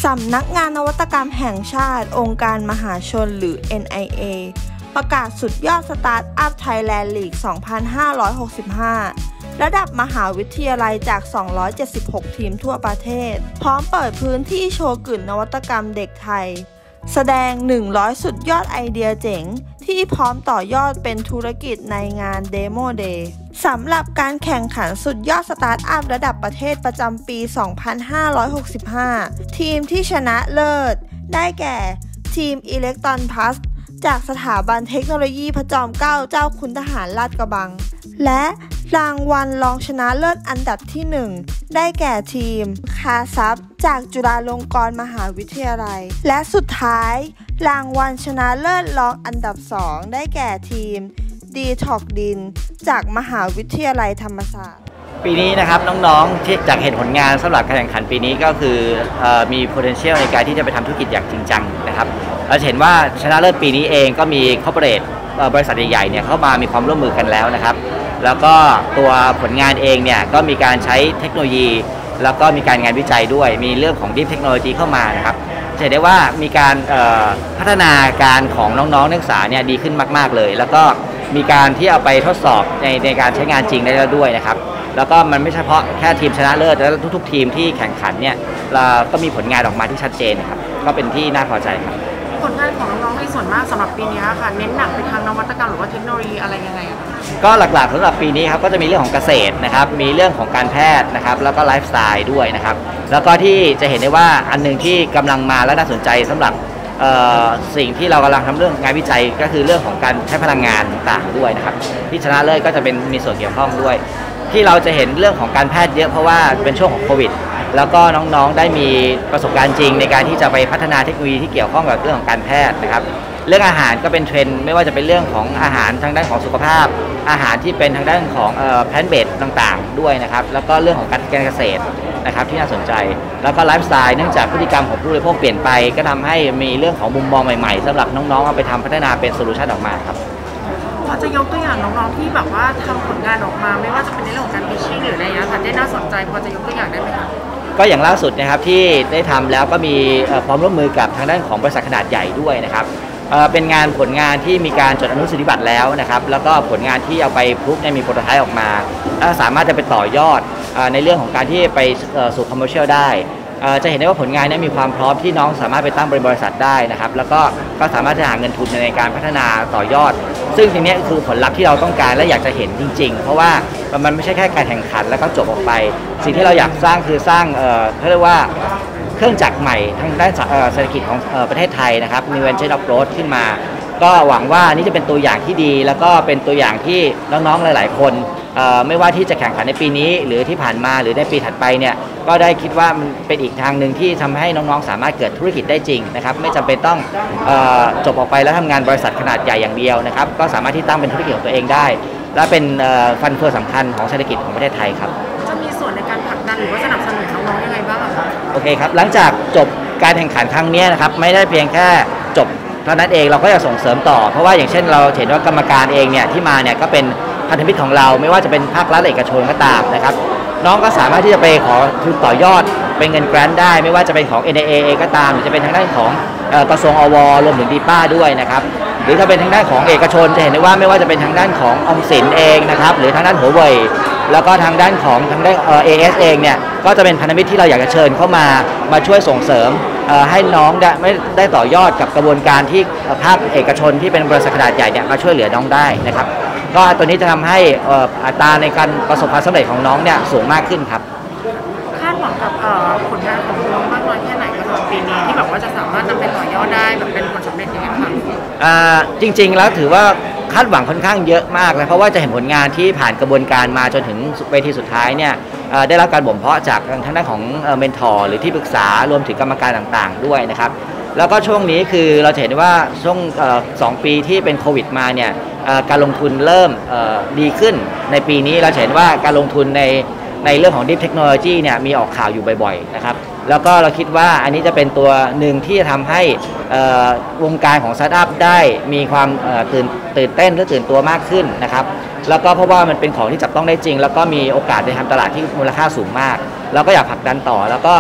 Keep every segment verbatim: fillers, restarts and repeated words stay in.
สำนักงานนวัตกรรมแห่งชาติองค์การมหาชนหรือ เอ็น ไอ เอ ประกาศสุดยอดสตาร์ทอัพไทยแลนด์ลีก สองพันห้าร้อยหกสิบห้า ระดับมหาวิทยาลัยจาก สองร้อยเจ็ดสิบหก ทีมทั่วประเทศ พร้อมเปิดพื้นที่โชว์กลิ่นนวัตกรรมเด็กไทย แสดง หนึ่งร้อย สุดยอดไอเดียเจ๋งที่พร้อมต่อยอดเป็นธุรกิจในงาน Demo Day สำหรับการแข่งขันสุดยอดสตาร์ทอัพระดับประเทศประจำปี สองพันห้าร้อยหกสิบห้า ทีมที่ชนะเลิศได้แก่ทีม Electron Plus จากสถาบันเทคโนโลยีพระจอมเกล้าเจ้าคุณทหารลาดกระบังและรางวัลรองชนะเลิศอันดับที่หนึ่งได้แก่ทีมคาซับจากจุฬาลงกรณ์มหาวิทยาลัยและสุดท้ายรางวัลชนะเลิศรองอันดับสองได้แก่ทีมดีท็อกดินจากมหาวิทยาลัยธรรมศาสตร์ปีนี้นะครับน้องๆที่จากเห็นผลงานสำหรับการแข่งขันปีนี้ก็คือมี potential ในการที่จะไปทำธุรกิจอย่างจริงจังนะครับเราเห็นว่าชนะเลิศปีนี้เองก็มี corporate บริษัทใหญ่ๆเนี่ยเข้ามามีความร่วมมือกันแล้วนะครับแล้วก็ตัวผลงานเองเนี่ยก็มีการใช้เทคโนโลยีแล้วก็มีการงานวิจัยด้วยมีเรื่องของ Deep Technology เข้ามานะครับจะเห็นได้ว่ามีการพัฒนาการของน้องๆนักศึกษาเนี่ยดีขึ้นมากๆเลยแล้วก็มีการที่เอาไปทดสอบในในการใช้งานจริงได้แล้วด้วยนะครับแล้วก็มันไม่เฉพาะแค่ทีมชนะเลิศแล้วทุกๆทีมที่แข่งขันเนี่ยเราก็มีผลงานออกมาที่ชัดเจนครับก็เป็นที่น่าพอใจครับผลงานของน้องๆในส่วนมากสำหรับปีนี้ค่ะเน้นหนักไปทางนวัตกรรมหรือว่าเทคโนโลยีอะไรยังไงคะก็หลักๆสำหรับปีนี้ครับก็จะมีเรื่องของเกษตรนะครับมีเรื่องของการแพทย์นะครับแล้วก็ไลฟ์สไตล์ด้วยนะครับแล้วก็ที่จะเห็นได้ว่าอันนึงที่กำลังมาและน่าสนใจสำหรับสิ่งที่เรากำลังทำเรื่องงานวิจัยก็คือเรื่องของการใช้พลังงานต่างๆด้วยนะครับที่ชนะเลิศก็จะเป็นมีส่วนเกี่ยวข้องด้วยที่เราจะเห็นเรื่องของการแพทย์เยอะเพราะว่าเป็นช่วงของโควิดแล้วก็น้องๆได้มีประสบการณ์จริงในการที่จะไปพัฒนาเทคโนโลยีที่เกี่ยวข้องกับเรื่องของการแพทย์นะครับเรื่องอาหารก็เป็นเทรนด์ไม่ว่าจะเป็นเรื่องของอาหารทางด้านของสุขภาพอาหารที่เป็นทางด้านของเอ่อแพลนท์เบสต่างๆด้วยนะครับแล้วก็เรื่องของการการเกษตรนะครับที่น่าสนใจแล้วก็ไลฟ์สไตล์เนื่องจากพฤติกรรมของผู้บริโภคเปลี่ยนไปก็ทำให้มีเรื่องของมุมมองใหม่ๆสำหรับน้องๆเอาไปทำพัฒนาเป็นโซลูชันออกมาครับพอจะยกตัวอย่างน้องๆที่แบบว่าทำผลงานออกมาไม่ว่าจะเป็นในเรื่องของการพิชชิ่งหรืออะไรอย่างเงี้ยค่ะได้น่าสนใจพอจะยกตัวอย่างได้ไหมคะก็อย่างล่าสุดนะครับที่ได้ทำแล้วก็มีความร่วมมือกับทางด้านของบริษัทขนาดใหญ่ด้วยนะครับเป็นงานผลงานที่มีการจดอนุสิทธิบัตรแล้วนะครับแล้วก็ผลงานที่เอาไปพรูฟมีโปรโตไทป์ออกมาสามารถจะไปต่อยอดในเรื่องของการที่ไปสู่คอมเมอร์เชียลได้จะเห็นได้ว่าผลงานนี้มีความพร้อมที่น้องสามารถไปตั้งบริษัทได้นะครับแล้วก็ก็สามารถจะหาเงินทุนในการพัฒนาต่อยอดซึ่งทีนี้คือผลลัพธ์ที่เราต้องการและอยากจะเห็นจริงๆเพราะว่ามันไม่ใช่แค่การแข่งขันแล้วก็จบออกไปสิ่งที่เราอยากสร้างคือสร้างเขาเรียกว่าเครื่องจักรใหม่ทางด้านเศรษฐกิจของประเทศไทยนะครับมีเวนเจอร์อัพโรดขึ้นมาก็หวังว่านี่จะเป็นตัวอย่างที่ดีแล้วก็เป็นตัวอย่างที่น้องๆหลายๆคนไม่ว่าที่จะแข่งขันในปีนี้หรือที่ผ่านมาหรือในปีถัดไปเนี่ยก็ได้คิดว่ามันเป็นอีกทางหนึ่งที่ทำให้น้องๆสามารถเกิดธุรกิจได้จริงนะครับไม่จำเป็นต้องจบออกไปแล้วทำงานบริษัทขนาดใหญ่อย่างเดียวนะครับก็สามารถที่ตั้งเป็นธุรกิจของตัวเองได้และเป็นฟันเฟืองสำคัญของเศรษฐกิจของประเทศไทยครับจะมีส่วนในการผลักดันหรือว่าสนับสนุนน้องๆยังไงบ้างคะโอเคครับหลังจากจบการแข่งขันครั้งนี้นะครับไม่ได้เพียงแค่จบเท่านั้นเองเราก็จะส่งเสริมต่อเพราะว่าอย่างเช่นเราเห็นว่ากรรมการเองเนี่ยที่มาเนี่ยก็เป็นพันธมิตรของเราไม่ว่าจะเป็นภาครัฐเอกชนก็ตามนะครับน้องก็สามารถที่จะไปขอทุนต่อยอดเป็นเงินแกรนด์ได้ไม่ว่าจะเป็นของ เอ็น ไอ เอ เองก็ตามหรือจะเป็นทางด้านของกระทรวงอวรวมถึงดีป้าด้วยนะครับหรือถ้าเป็นทางด้านของเอกชนจะเห็นได้ว่าไม่ว่าจะเป็นทางด้านของออมสินเองนะครับหรือทางด้านหัวเว่ยแล้วก็ทางด้านของทางด้านเอเอสเองเนี่ยก็จะเป็นพันธมิตรที่เราอยากจะเชิญเข้ามามาช่วยส่งเสริมให้น้องได้ไม่ได้ต่อยอดกับกระบวนการที่ภาคเอกชนที่เป็นบริษัทขนาดใหญ่เนี่ยมาช่วยเหลือน้องได้นะครับก็ตัวนี้จะทำให้อัตราในการประสบความสำเร็จของน้องเนี่ยสูงมากขึ้นครับคาดหวังกับผลงานของน้องมากน้อยแค่ไหนสำหรับปีนี้ที่แบบว่าจะสามารถนำไปต่อยอดได้แบบเป็นผลสำเร็จยังไงคะจริงๆแล้วถือว่าคาดหวังค่อนข้างเยอะมากเลยเพราะว่าจะเห็นผลงานที่ผ่านกระบวนการมาจนถึงเวทีสุดท้ายเนี่ยได้รับการบ่มเพาะจากทางด้านของเมนทอร์หรือที่ปรึกษารวมถึงกรรมการต่างๆด้วยนะครับแล้วก็ช่วงนี้คือเราเห็นว่าช่วงสองปีที่เป็นโควิดมาเนี่ยการลงทุนเริ่มดีขึ้นในปีนี้เราเห็นว่าการลงทุนในในเรื่องของ Deep Technology เนี่ยมีออกข่าวอยู่บ่อยๆนะครับแล้วก็เราคิดว่าอันนี้จะเป็นตัวหนึ่งที่จะทำให้วงการของสตาร์ทอัพได้มีความตื่นตื่นเต้นและตื่นตัวมากขึ้นนะครับแล้วก็เพราะว่ามันเป็นของที่จับต้องได้จริงแล้วก็มีโอกาสในทางตลาดที่มูลค่าสูงมากแล้วก็อยากผลักดันต่อแล้วก็คิด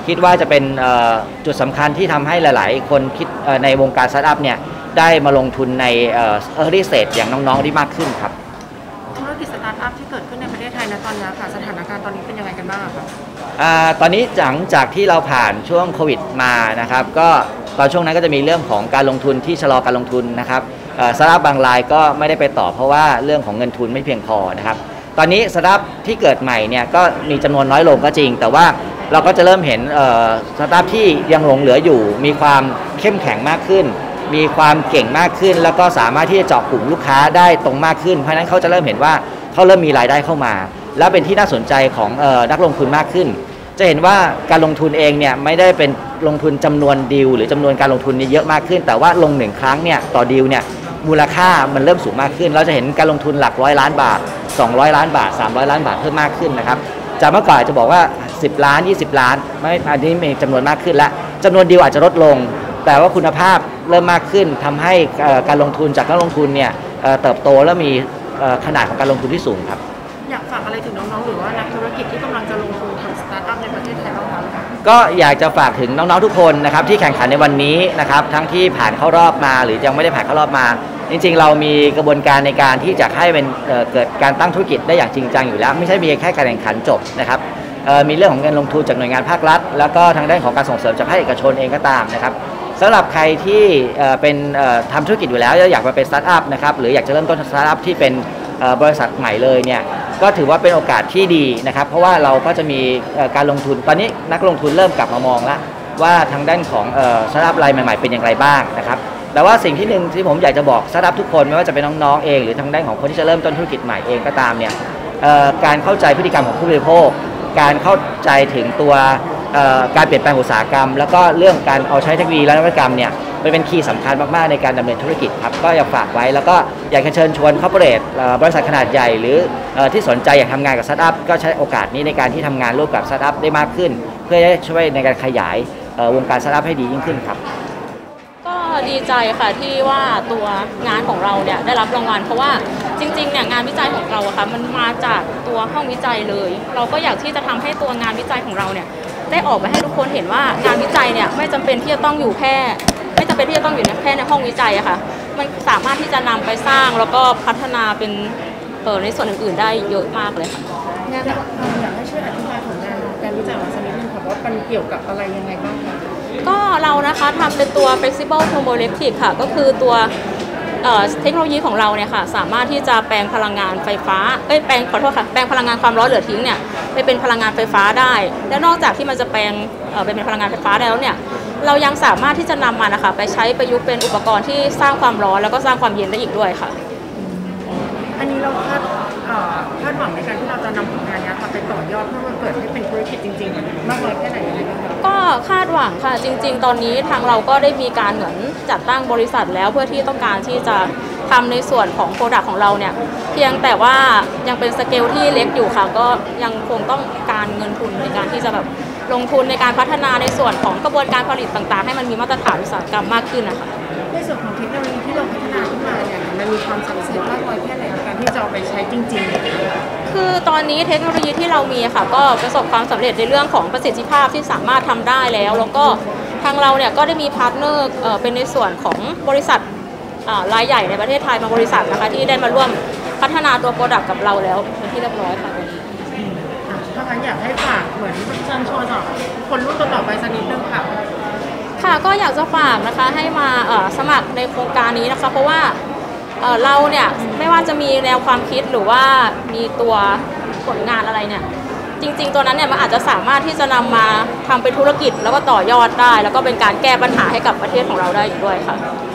คิดว่าจะเป็นจุดสำคัญที่ทำให้หลายๆคนคิดในวงการสตาร์ทอัพเนี่ยได้มาลงทุนใน early stage อย่างน้องๆที่มากขึ้นครับธุรกิจสตาร์ทอัพที่เกิดขึ้นในประเทศไทยณตอนนี้ค่ะสถานการณ์ตอนนี้เป็นยังไงกันบ้างครับตอนนี้หลังจากที่เราผ่านช่วงโควิดมานะครับก็ตอนช่วงนั้นก็จะมีเรื่องของการลงทุนที่ชะลอการลงทุนนะครับสตาร์ทอัพบางรายก็ไม่ได้ไปต่อเพราะว่าเรื่องของเงินทุนไม่เพียงพอนะครับตอนนี้สตาร์ทอัพที่เกิดใหม่เนี่ยก็มีจำนวนน้อยลงก็จริงแต่ว่าเราก็จะเริ่มเห็นสตาร์ทอัพที่ยังหลงเหลืออยู่มีความเข้มแข็งมากขึ้นมีความเก่งมากขึ้นแล้วก็สามารถที่จะเจาะกลุ่มลูกค้าได้ตรงมากขึ้นเพราะฉะนั้นเขาจะเริ่มเห็นว่าเขาเริ่มมีรายได้เข้ามาและเป็นที่น่าสนใจของนักลงทุนมากขึ้นจะเห็นว่าการลงทุนเองเนี่ยไม่ได้เป็นลงทุนจำนวนดีลหรือจำนวนการลงทุนนี่เยอะมากขึ้นแต่ว่าลงหนึ่งครั้งเนี่ยต่อดีลเนี่ยมูลค่ามันเริ่มสูงมากขึ้นเราจะเห็นการลงทุนหลักร้อยล้านบาทสองร้อยล้านบาทสามร้อยล้านบาทเพิ่มมากขึ้นนะครับจากเมื่อก่อนจะบอกว่าสิบล้านยี่สิบล้านไม่อันนี้มีจำนวนมากขึ้นแล้วจำนวนดีลอาจจะลดลงแต่ว่าคุณภาพเริ่มมากขึ้นทำให้การลงทุนจากนักลงทุนเนี่ยเติบโตและมีขนาดของการลงทุนที่สูงครับอยากฝากอะไรถึงน้องๆหรือว่านักธุรกิจที่กำลังจะลงทุนทำสตาร์ทอัพในประเทศไทยบ้างครับก็อยากจะฝากถึงน้องๆทุกคนนะครับที่แข่งขันในวันนี้นะครับทั้งที่ผ่านเข้ารอบมาหรือยังไม่ได้ผ่านเข้ารอบมาจริงๆเรามีกระบวนการในการที่จะให้เป็นเกิดการตั้งธุรกิจได้อย่างจริงจังอยู่แล้วไม่ใช่มีแค่การแข่งขันจบนะครับมีเรื่องของเงินลงทุนจากหน่วยงานภาครัฐแล้วก็ทางด้านของการส่งเสริมจากภาคเอกชนเองก็ตามนะครับสำหรับใครที่เป็นทำธุรกิจอยู่แล้วอยากมาเป็นสตาร์ทอัพนะครับหรืออยากจะเริ่มต้นสตาร์ทอัพที่เป็นบริษัทใหม่เลยเนี่ยก็ถือว่าเป็นโอกาสที่ดีนะครับเพราะว่าเราก็จะมีการลงทุนตอนนี้นักลงทุนเริ่มกลับมามองแล้วว่าทางด้านของสตาร์ทอัพรายใหม่ๆเป็นอย่างไรบ้างนะครับแต่ว่าสิ่งที่หนึ่งที่ผมอยากจะบอกสตาร์ทอัพทุกคนไม่ว่าจะเป็นน้องๆเองหรือทางด้านของคนที่จะเริ่มต้นธุรกิจใหม่เองก็ตามเนี่ยการเข้าใจพฤติกรรมของผู้บริโภคการเข้าใจถึงตัวการเปลี่ยนแปลงอุตสาหกรรมแล้วก็เรื่องการเอาใช้เทคโนโลยีและนวัตกรรมเนี่ยมันเป็นคีย์สำคัญมากๆในการดำเนินธุรกิจครับก็อยากฝากไว้แล้วก็อยากจะเชิญชวนคอร์ปอเรทบริษัทขนาดใหญ่หรือที่สนใจอยากทำงานกับสตาร์ทอัพก็ใช้โอกาสนี้ในการที่ทำงานร่วมกับสตาร์ทอัพได้มากขึ้นเพื่อจะช่วยในการขยายวงการสตาร์ทอัพให้ดียิ่งขึ้นครับก็ดีใจค่ะที่ว่าตัวงานของเราเนี่ยได้รับรางวัลเพราะว่าจริงๆเนี่ยงานวิจัยของเราอะค่ะมันมาจากตัวห้องวิจัยเลยเราก็อยากที่จะทำให้ตัวงานวิจัยของเราเนี่ยได้ออกไปให้ทุกคนเห็นว่างานวิจัยเนี่ยไม่จำเป็นที่จะต้องอยู่แค่ไม่จำเป็นที่จะต้องอยู่แค่ในห้องวิจัยอะค่ะมันสามารถที่จะนำไปสร้างแล้วก็พัฒนาเป็นเปิดในส่วนอื่นๆได้เยอะมากเลยค่ะงานอยากให้ช่วยอธิบายผลงานการวิจัยของสักนิดนึงค่ะว่ามันเกี่ยวกับอะไรยังไงบ้างคะก็เรานะคะทำเป็นตัว flexible thermoelectric ค่ะก็คือตัวเทคโนโลยีของเราเนี่ยค่ะสามารถที่จะแปลงพลังงานไฟฟ้าเอ้ยแปลงขอโทษค่ะแปลงพลังงานความร้อนเหลือทิ้งเนี่ยไปเป็นพลังงานไฟฟ้าได้และนอกจากที่มันจะแปลงไปเป็นพลังงานไฟฟ้าแล้วเนี่ยเรายังสามารถที่จะนำมันนะคะไปใช้ประยุกต์เป็นอุปกรณ์ที่สร้างความร้อนแล้วก็สร้างความเย็นได้อีกด้วยค่ะอันนี้เราคาดคาดหวังในการที่เราจะนำผลงานนี้ไปต่อยอดเพื่อมาเปิดให้เป็นธุรกิจจริงๆมากน้อยแค่ไหนยังไงบ้างคะก็คาดหวังค่ะจริงๆตอนนี้ทางเราก็ได้มีการเหมือนจัดตั้งบริษัทแล้วเพื่อที่ต้องการที่จะทำในส่วนของโปรดักต์ของเราเนี่ยเพียงแต่ว่ายังเป็นสเกลที่เล็กอยู่ค่ะก็ยังคงต้องการเงินทุนในการที่จะแบบลงทุนในการพัฒนาในส่วนของกระบวนการผลิตต่างๆให้มันมีมาตรฐานอุตสาหกรรมมากขึ้นนะคะในส่วนของเทคโนโลยีที่เราพัฒนาขึ้นมาเนี่ยมันมีความซับซ้อนมากน้อยแค่ไหนในการที่จะเอาไปใช้จริงๆคือตอนนี้เทคโนโลยีที่เรามีค่ะก็ประสบความสำเร็จในเรื่องของประสิทธิภาพที่สามารถทำได้แล้วแล้วก็ทางเราเนี่ยก็ได้มีพาร์ทเนอร์เป็นในส่วนของบริษัทรายใหญ่ในประเทศไทยบางบริษัทนะคะที่ได้มาร่วมพัฒนาตัวโปรดักต์กับเราแล้วเป็นที่เรียบร้อยค่ะถ้างั้นอยากให้ฝากเหมือนเชิญชวนต่อคนรุ่นต่อไปสักนิดนึงค่ะค่ะก็อยากจะฝากนะคะให้มาสมัครในโครงการนี้นะคะเพราะว่าเราเนี่ยไม่ว่าจะมีแนวความคิดหรือว่ามีตัวผลงานอะไรเนี่ยจริงๆตัวนั้นเนี่ยมันอาจจะสามารถที่จะนำมาทำเป็นธุรกิจแล้วก็ต่อยอดได้แล้วก็เป็นการแก้ปัญหาให้กับประเทศของเราได้อีกด้วยค่ะ